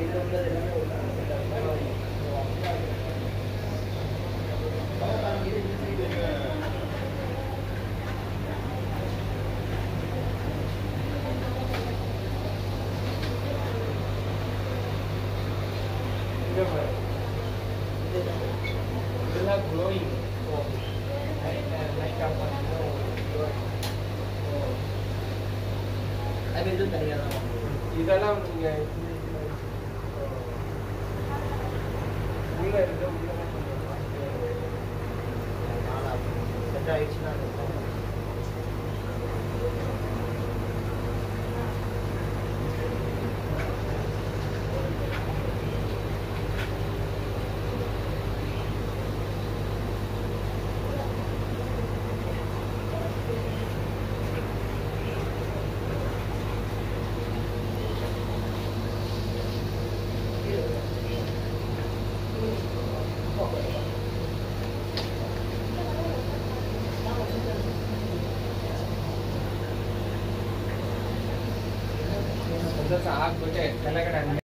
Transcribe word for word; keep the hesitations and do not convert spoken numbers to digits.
growing form, right? And like a one growing. I will do that. இதெல்லாம் நீங்க உள்ள இருக்க உள்ள நாளா செட் ஆயிடுச்சுன்னா saat gue cek, karena kan